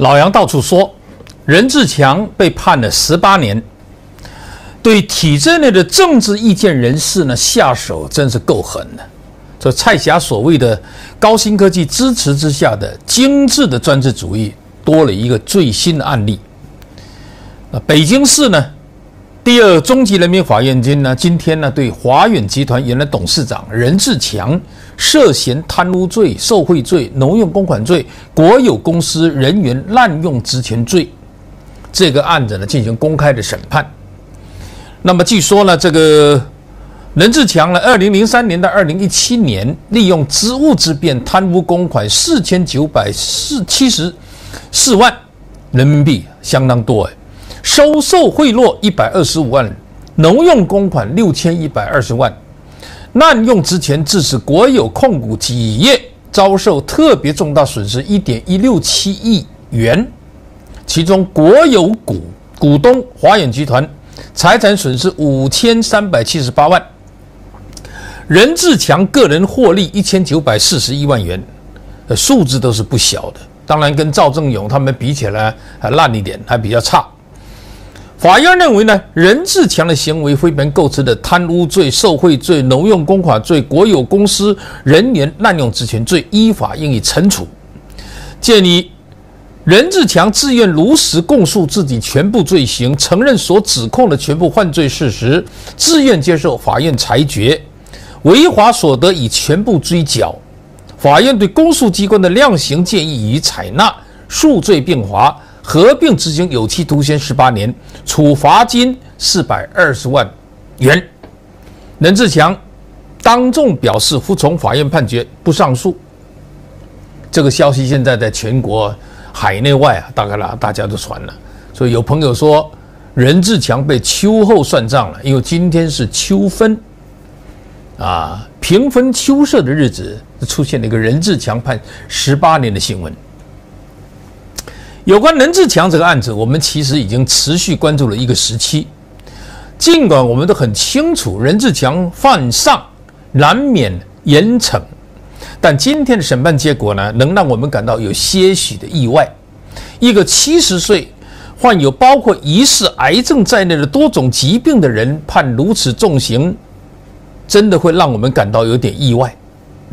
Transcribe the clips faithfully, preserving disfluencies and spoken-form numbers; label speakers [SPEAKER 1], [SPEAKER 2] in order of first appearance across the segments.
[SPEAKER 1] 老杨到处说，任志强被判了十八年，对体制内的政治意见人士呢下手真是够狠的。这蔡霞所谓的高新科技支持之下的精致的专制主义，多了一个最新的案例。北京市呢，第二中级人民法院今呢今天呢对华远集团原来董事长任志强涉嫌贪污罪、受贿罪、挪用公款罪、国有公司人员滥用职权罪这个案子呢进行公开的审判。那么据说呢，这个任志强呢，二零零三年到二零一七年，利用职务之便贪污公款四千九百七十四万人民币，相当多哎。收受贿赂一百二十五万，挪用公款六千一百二十万，滥用职权致使国有控股企业遭受特别重大损失一点一六七亿元，其中国有股股东华远集团财产损失五千三百七十八万。任志强个人获利一千九百四十一万元，呃，数字都是不小的。当然，跟赵正永他们比起来还烂一点，还比较差。法院认为呢，任志强的行为非本构成的贪污罪、受贿罪、挪用公款罪、国有公司人员滥用职权罪，依法应予惩处。建议任志强自愿如实供述自己全部罪行，承认所指控的全部犯罪事实，自愿接受法院裁决。违法所得已全部追缴，法院对公诉机关的量刑建议予以采纳，数罪并罚，合并执行有期徒刑十八年，处罚金四百二十万元。任志强当众表示服从法院判决，不上诉。这个消息现在在全国海内外啊，大概啦大家都传了，所以有朋友说任志强被秋后算账了，因为今天是秋分。啊，平分秋色的日子，出现了一个任志强判十八年的新闻。有关任志强这个案子，我们其实已经持续关注了一个时期。尽管我们都很清楚任志强犯上难免严惩，但今天的审判结果呢，能让我们感到有些许的意外。一个七十岁患有包括疑似癌症在内的多种疾病的人判如此重刑，真的会让我们感到有点意外。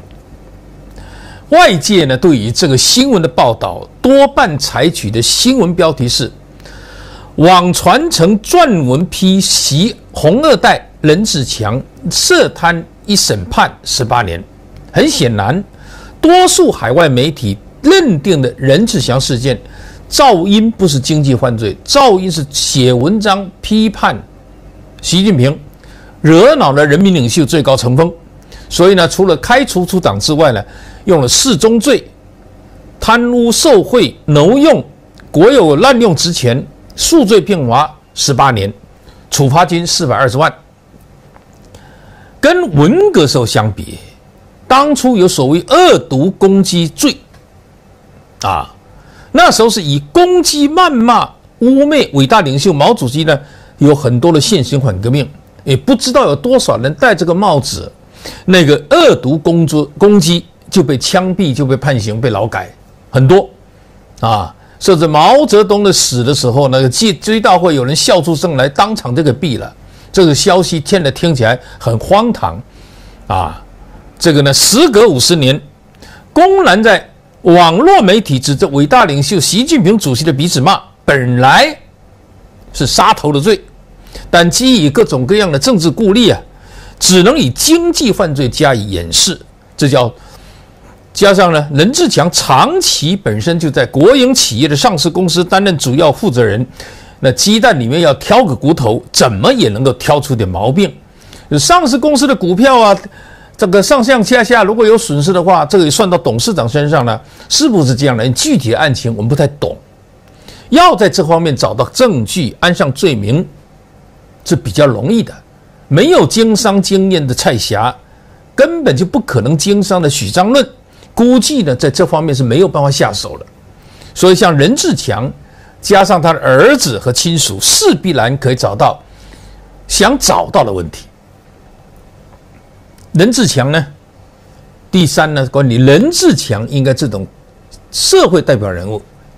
[SPEAKER 1] 外界呢对于这个新闻的报道，多半采取的新闻标题是网传成撰文批袭红二代任志强涉贪一审判十八年。很显然，多数海外媒体认定的任志强事件，噪音不是经济犯罪，噪音是写文章批判习近平，惹恼了人民领袖最高层峰，所以呢，除了开除出党之外呢，用了四宗罪：贪污受贿、挪用国有滥用职权，数罪并罚十八年，处罚金四百二十万。跟文革时候相比，当初有所谓恶毒攻击罪啊，那时候是以攻击、谩骂、污蔑伟大领袖毛主席呢，有很多的现行反革命。也不知道有多少人戴这个帽子，那个恶毒攻击攻击就被枪毙、就被判刑、被劳改，很多啊！甚至毛泽东的死的时候，那个追追悼会有人笑出声来，当场就给毙了。这个消息现在听起来很荒唐啊！这个呢，时隔五十年，公然在网络媒体指责伟大领袖习近平主席的彼此骂，本来是杀头的罪。但基于各种各样的政治顾虑啊，只能以经济犯罪加以掩饰，这叫加上呢，任志强长期本身就在国营企业的上市公司担任主要负责人，那鸡蛋里面要挑个骨头，怎么也能够挑出点毛病。上市公司的股票啊，这个上上下下如果有损失的话，这个也算到董事长身上呢，是不是这样的？具体的案情我们不太懂，要在这方面找到证据，安上罪名是比较容易的。没有经商经验的蔡霞，根本就不可能经商的许章润，估计呢在这方面是没有办法下手的。所以像任志强加上他的儿子和亲属，势必然可以找到想找到的问题。任志强呢，第三呢，关于任志强应该这种社会代表人物，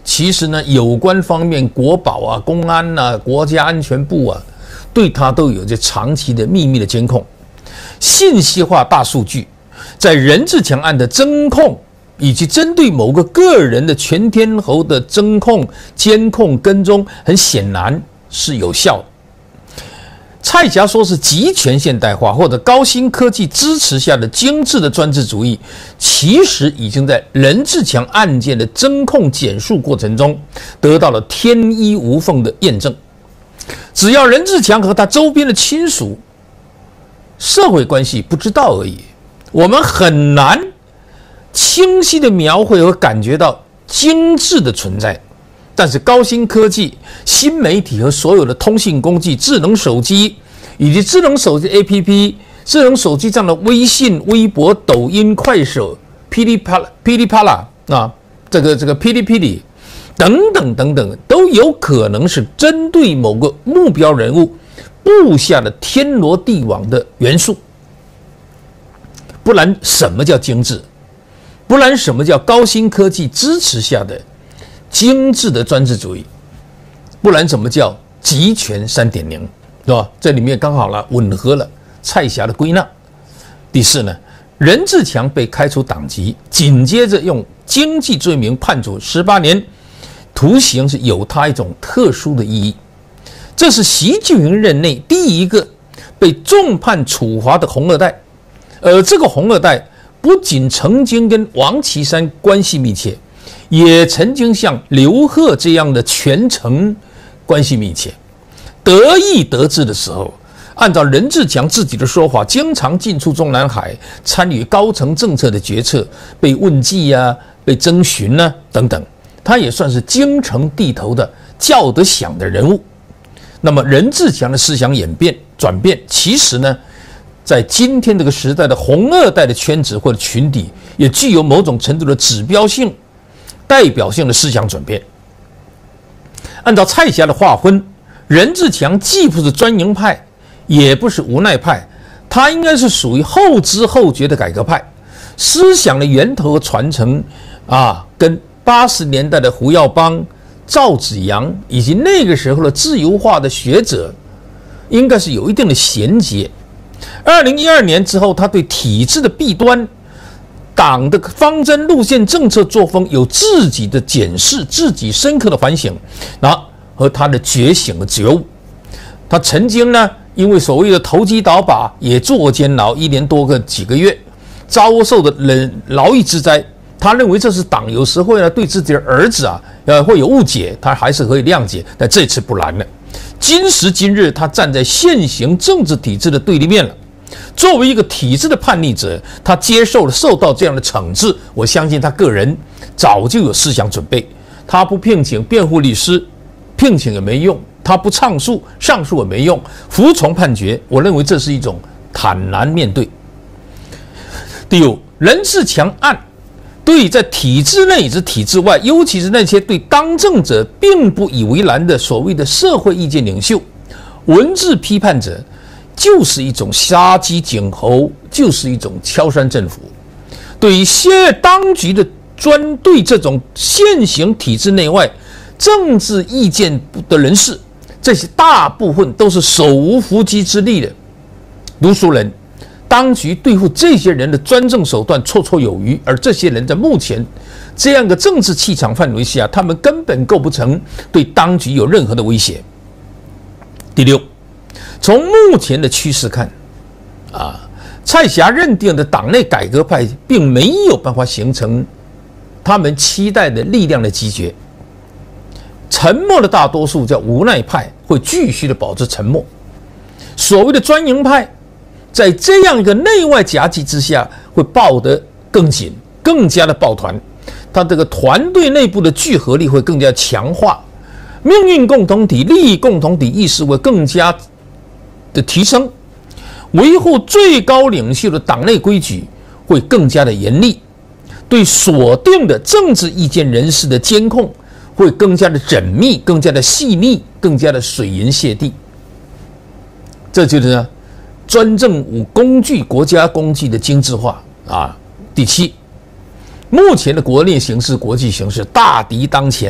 [SPEAKER 1] 其实呢，有关方面，国保啊、公安啊、国家安全部啊，对他都有着长期的秘密的监控。信息化大数据在任志强案的侦控，以及针对某个个人的全天候的侦控、监控、跟踪，很显然是有效的。蔡霞说是集权现代化或者高新科技支持下的精致的专制主义，其实已经在任志强案件的侦控检述过程中得到了天衣无缝的验证。只要任志强和他周边的亲属社会关系不知道而已，我们很难清晰的描绘和感觉到精致的存在。但是高新科技、新媒体和所有的通信工具、智能手机以及智能手机 A P P、智能手机上的微信、微博、抖音、快手、噼里啪啦、噼里啪啦啊，这个这个噼里噼里等等等等，都有可能是针对某个目标人物布下了天罗地网的元素。不然什么叫精致？不然什么叫高新科技支持下的精致的专制主义？不然什么叫集权 三点零， 是吧？这里面刚好了吻合了蔡霞的归纳。第四呢，任志强被开除党籍，紧接着用经济罪名判处十八年徒刑，是有它一种特殊的意义。这是习近平任内第一个被重判处罚的红二代，而这个红二代不仅曾经跟王岐山关系密切，也曾经像刘贺这样的权臣关系密切。得意得志的时候，按照任志强自己的说法，经常进出中南海，参与高层政策的决策，被问计啊，被征询啊等等，他也算是京城地头的叫得响的人物。那么任志强的思想演变转变，其实呢，在今天这个时代的红二代的圈子或者群体，也具有某种程度的指标性、代表性的思想转变。按照蔡霞的划分，任志强既不是专营派，也不是无奈派，他应该是属于后知后觉的改革派。思想的源头和传承啊，跟八十年代的胡耀邦、赵紫阳以及那个时候的自由化的学者，应该是有一定的衔接。二零一二年之后，他对体制的弊端、党的方针、路线、政策作风有自己的检视，自己深刻的反省，然后和他的觉醒的觉悟。他曾经呢，因为所谓的投机倒把，也坐监牢一年多个几个月，遭受的人牢狱之灾。他认为这是党有时候呢对自己的儿子啊，呃会有误解，他还是可以谅解，但这次不然了。今时今日，他站在现行政治体制的对立面了。作为一个体制的叛逆者，他接受了受到这样的惩治，我相信他个人早就有思想准备。他不聘请辩护律师，聘请也没用；他不上诉，上诉也没用。服从判决，我认为这是一种坦然面对。第五，任志强案对在体制内以及体制外，尤其是那些对当政者并不以为然的所谓的社会意见领袖、文字批判者，就是一种杀鸡儆猴，就是一种敲山震虎。对于现当局的专对这种现行体制内外政治意见的人士，这些大部分都是手无缚鸡之力的读书人。当局对付这些人的专政手段绰绰有余，而这些人在目前这样的政治气场范围下，他们根本构不成对当局有任何的威胁。第六，从目前的趋势看，啊，蔡霞认定的党内改革派并没有办法形成他们期待的力量的集结，沉默的大多数叫无奈派会继续的保持沉默，所谓的专营派在这样一个内外夹击之下，会抱得更紧，更加的抱团。他这个团队内部的聚合力会更加强化，命运共同体、利益共同体意识会更加的提升，维护最高领袖的党内规矩会更加的严厉，对锁定的政治意见人士的监控会更加的缜密、更加的细腻、更加的水银泻地。这就是呢，专政武工具、国家工具的精致化啊。第七，目前的国内形势、国际形势大敌当前，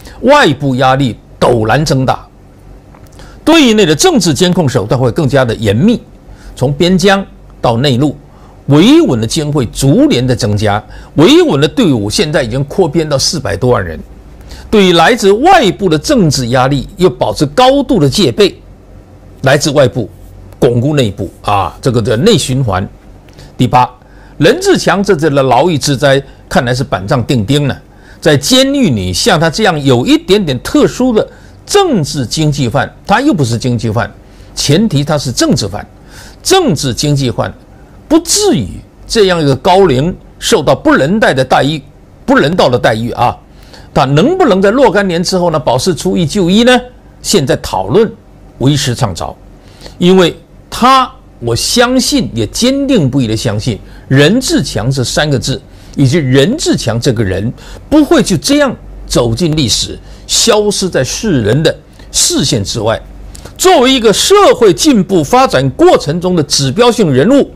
[SPEAKER 1] 外部压力陡然增大，对内的政治监控手段会更加的严密，从边疆到内陆，维稳的经费逐年的增加，维稳的队伍现在已经扩编到四百多万人。对于来自外部的政治压力，又保持高度的戒备，来自外部巩固内部啊，这个的内循环。第八，任志强这次的牢狱之灾，看来是板上钉钉了。在监狱里，像他这样有一点点特殊的政治经济犯，他又不是经济犯，前提他是政治犯，政治经济犯不至于这样一个高龄受到不人道的待遇，不人道的待遇啊。他能不能在若干年之后呢保释出狱就医呢？现在讨论为时尚早，因为他我相信也坚定不移的相信任志强这三个字，以及任志强这个人不会就这样走进历史，消失在世人的视线之外。作为一个社会进步发展过程中的指标性人物，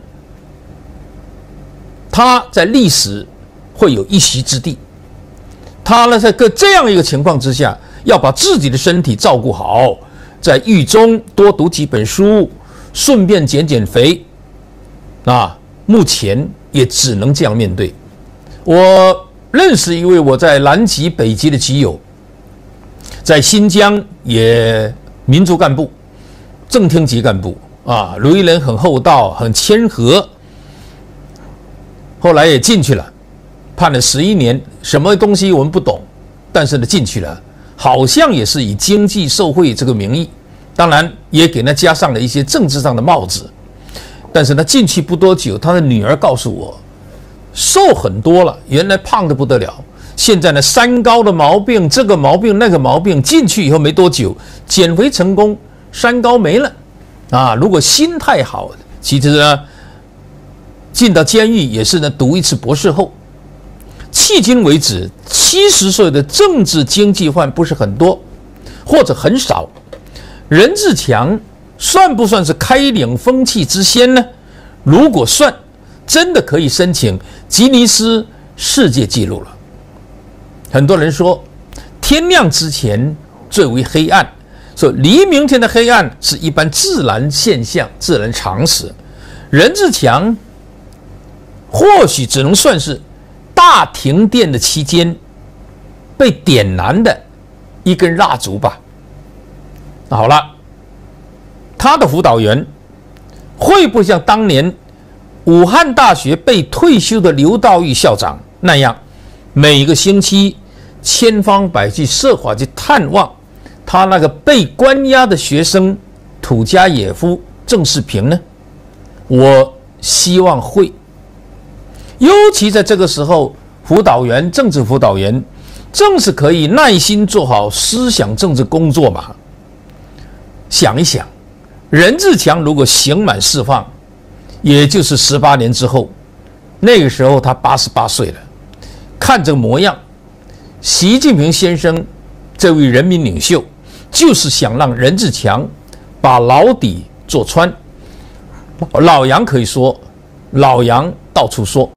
[SPEAKER 1] 他在历史会有一席之地。他呢，在这样一个情况之下，要把自己的身体照顾好，在狱中多读几本书，顺便减减肥，啊，目前也只能这样面对。我认识一位我在南极、北极的基友，在新疆也民族干部、正厅级干部啊，为人很厚道、很谦和，后来也进去了。判了十一年，什么东西我们不懂，但是呢进去了，好像也是以经济受贿这个名义，当然也给他加上了一些政治上的帽子。但是他进去不多久，他的女儿告诉我，瘦很多了，原来胖得不得了，现在呢三高的毛病，这个毛病那个毛病，进去以后没多久减肥成功，三高没了啊！如果心态好，其实呢进到监狱也是呢读一次博士后。迄今为止，七十岁的政治经济犯不是很多，或者很少。任志强算不算是开领风气之先呢？如果算，真的可以申请吉尼斯世界纪录了。很多人说，天亮之前最为黑暗，说黎明前的黑暗是一般自然现象、自然常识。任志强或许只能算是大停电的期间被点燃的一根蜡烛吧。好了，他的辅导员会不会像当年武汉大学被退休的刘道玉校长那样，每个星期千方百计设法去探望他那个被关押的学生土加野夫郑世平呢？我希望会。尤其在这个时候，辅导员、政治辅导员正是可以耐心做好思想政治工作嘛。想一想，任志强如果刑满释放，也就是十八年之后，那个时候他八十八岁了。看这个模样，习近平先生这位人民领袖，就是想让任志强把牢底坐穿。老杨可以说，老杨到处说。